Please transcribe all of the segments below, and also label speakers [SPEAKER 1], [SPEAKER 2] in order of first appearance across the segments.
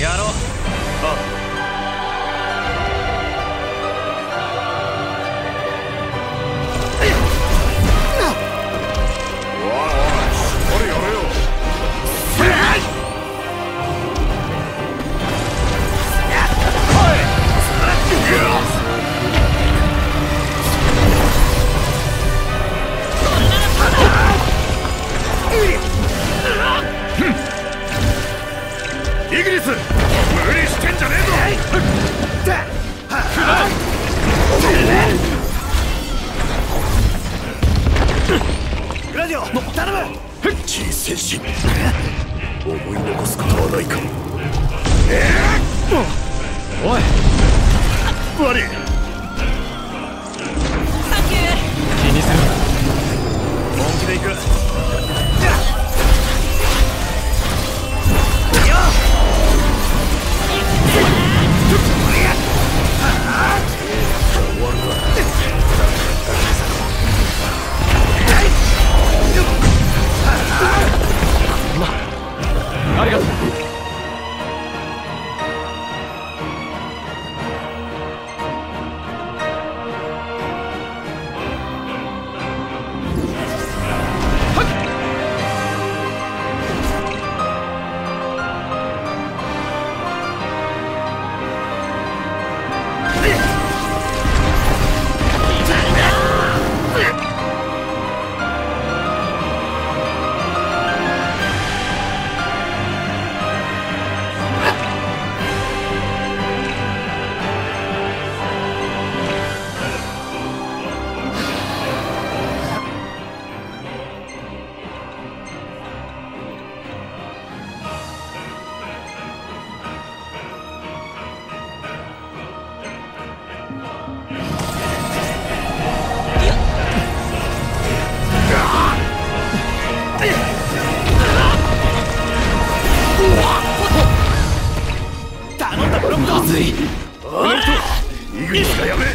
[SPEAKER 1] やろう。
[SPEAKER 2] イギリス、無理してんじゃねえぞ。
[SPEAKER 3] グラディオ、頼む。
[SPEAKER 2] T戦士、思い残すことはないか。
[SPEAKER 1] おい
[SPEAKER 2] 悪い。
[SPEAKER 1] サンキュー。気にするな。
[SPEAKER 3] 本気で行く。
[SPEAKER 1] ありがとう。
[SPEAKER 2] まずい。イグリスがやべえ。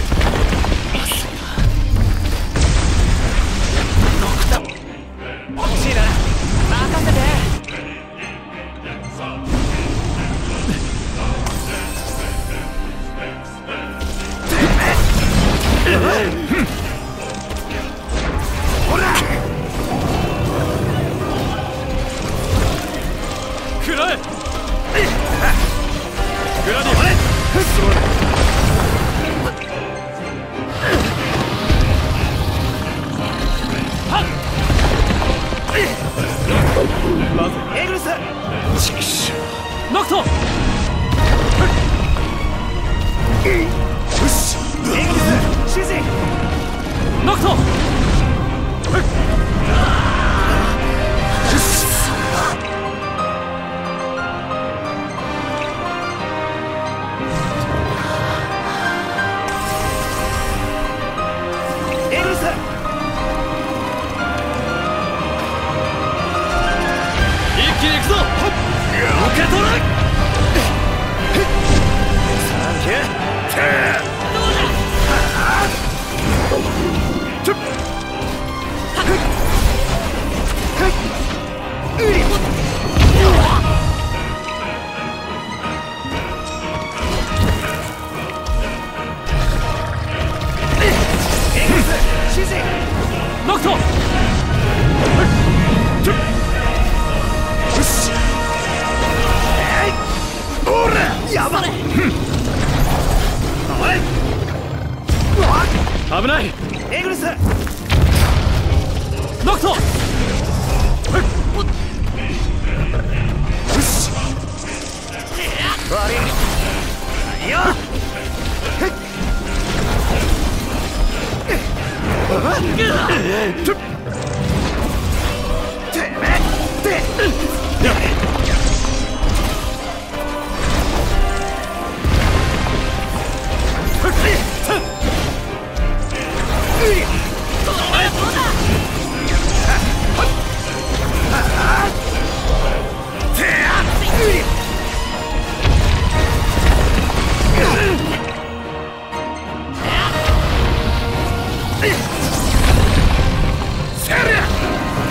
[SPEAKER 1] 欲しいな。任せて。
[SPEAKER 2] ほら。
[SPEAKER 1] 食らえ。グラディオ。
[SPEAKER 3] まずエグルス。
[SPEAKER 1] ノクト。
[SPEAKER 3] エグルス指示。
[SPEAKER 1] ノクト。
[SPEAKER 3] エグルス。
[SPEAKER 1] 一気に行くぞ。受け取れ。
[SPEAKER 3] サンキュー。
[SPEAKER 1] どうだ。
[SPEAKER 3] エグルス指示。
[SPEAKER 1] ノクト。
[SPEAKER 3] ほら、やばい。おい。
[SPEAKER 1] 危ない。
[SPEAKER 3] エグルス。
[SPEAKER 1] ノクト。
[SPEAKER 3] 悪いよ。てめえ。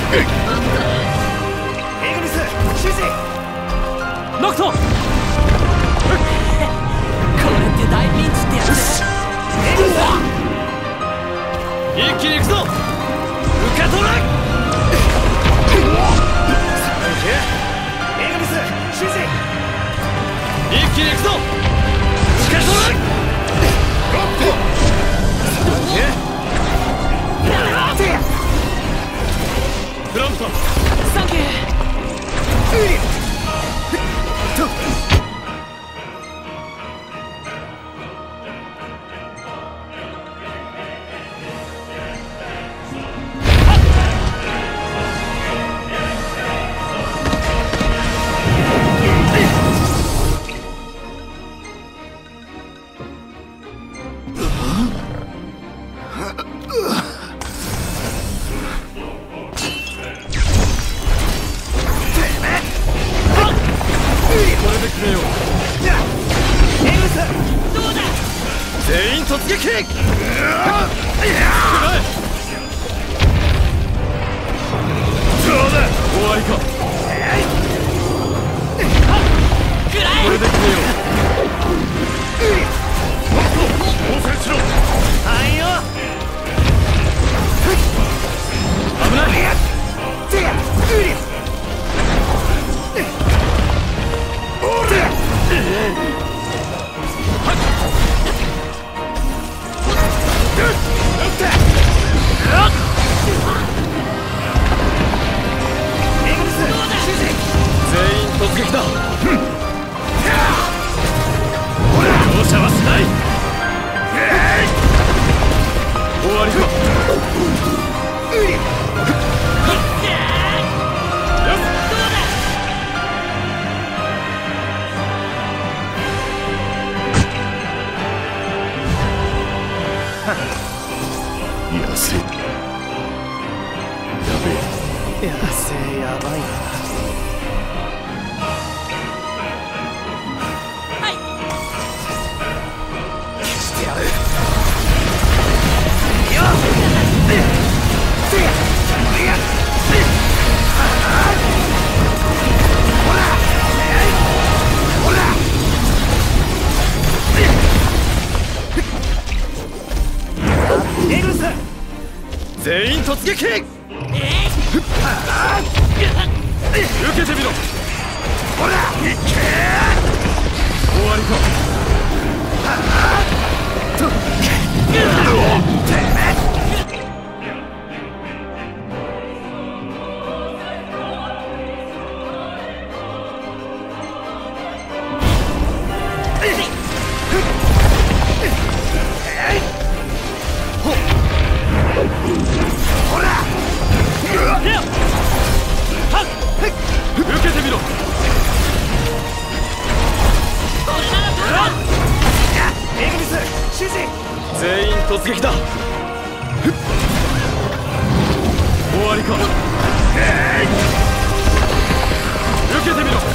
[SPEAKER 1] ノクト。 一気に行くぞ。受け取れ。
[SPEAKER 3] エグリス指示。
[SPEAKER 1] 一気に行くぞ。受け取れ。フラント
[SPEAKER 4] サンキュー。
[SPEAKER 1] 全員突撃。終わりか。これで決めよう。応戦しろ。
[SPEAKER 3] はいよ。
[SPEAKER 1] 危ない。全員突撃だ。容赦はしない。終わりか。よ
[SPEAKER 2] 安い。やべえ。
[SPEAKER 3] 野生やばいな。エグルス
[SPEAKER 1] 全員突撃。受けてみろ。
[SPEAKER 3] ほらいけ。
[SPEAKER 1] 終わりか。
[SPEAKER 3] ほら
[SPEAKER 1] 受けてみろ。
[SPEAKER 3] エグリス指示。
[SPEAKER 1] 全員突撃だ。終わりか。受けてみろ。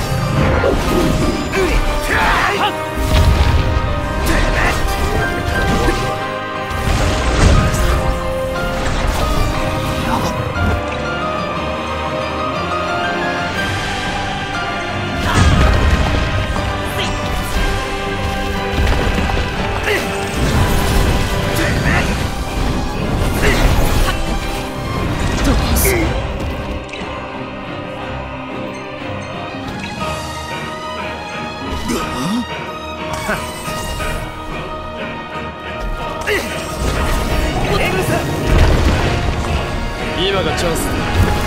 [SPEAKER 1] 今がチャンスだ。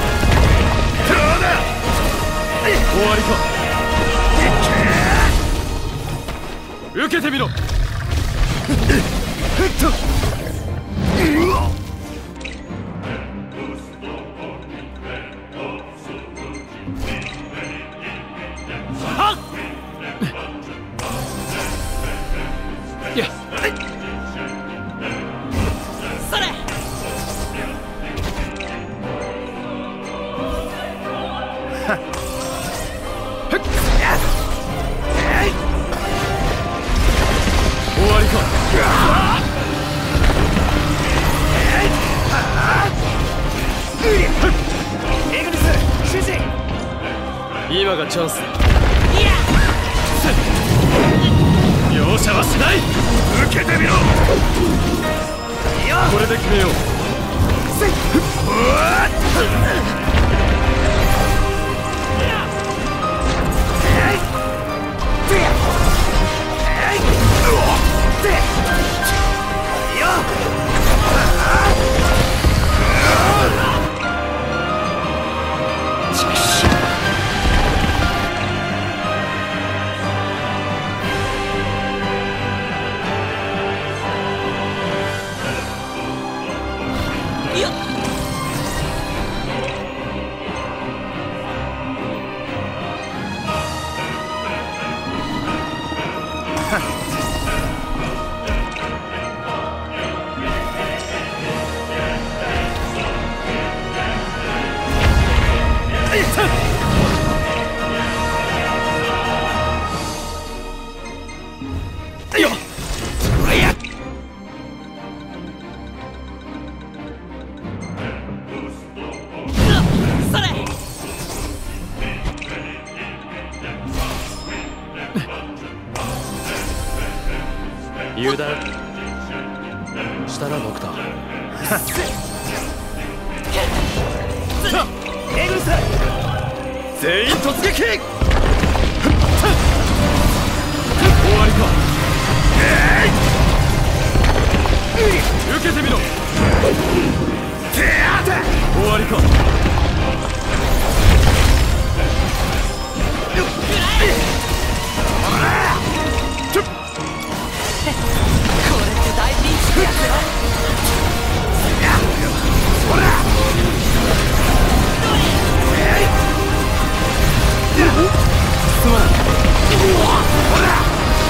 [SPEAKER 1] 終わりか。受けてみろ。いや
[SPEAKER 4] それ。
[SPEAKER 1] 終わりか。
[SPEAKER 3] エグリス指示。
[SPEAKER 1] 今がチャンスだ。
[SPEAKER 4] いや。
[SPEAKER 1] よ容赦はしない。受けてみろ。これで決めよう。
[SPEAKER 2] 油断したらノクター。
[SPEAKER 3] エグルス
[SPEAKER 1] 全員突撃。終わりか。受けてみろ。終わりか。
[SPEAKER 4] これって大ピンチってやつよ。
[SPEAKER 3] ほら
[SPEAKER 1] すまない。
[SPEAKER 3] ほら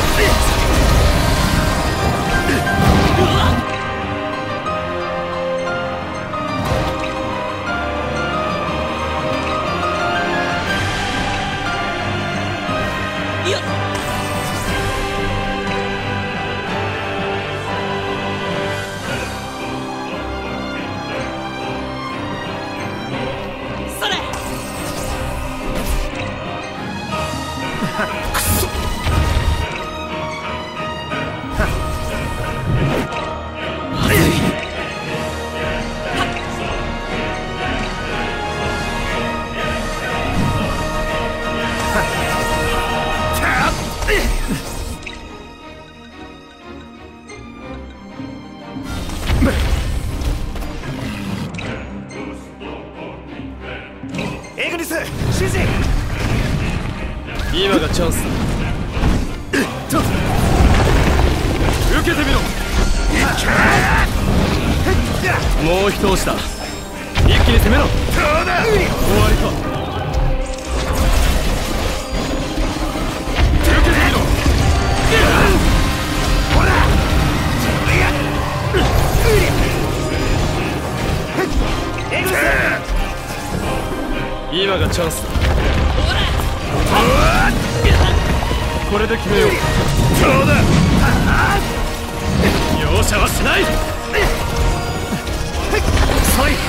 [SPEAKER 3] エグリス指示。
[SPEAKER 1] 今がチャンスだ。受けてみろ。もう一押しだ。一気に攻めろ。終わりか。受けてみろ。
[SPEAKER 3] ほらエグリス
[SPEAKER 1] 今がチャンスだ。これで決めよう。
[SPEAKER 3] そうだ。
[SPEAKER 1] 容赦はしない。
[SPEAKER 3] そい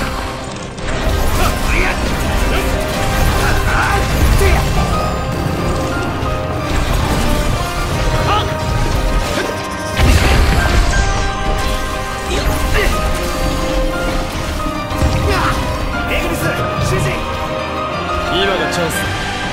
[SPEAKER 3] エグリス指示。
[SPEAKER 1] 今がチャンスだ。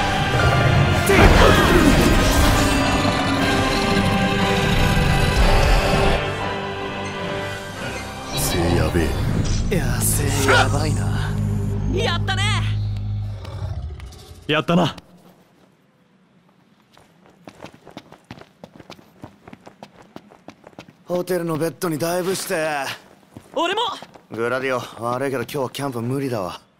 [SPEAKER 2] せやべえ。
[SPEAKER 3] いやせやばいな。
[SPEAKER 4] やったね。
[SPEAKER 1] やったな。
[SPEAKER 3] ホテルのベッドにダイブして。
[SPEAKER 4] 俺も。
[SPEAKER 3] グラディオ悪いけど今日はキャンプ無理だわ。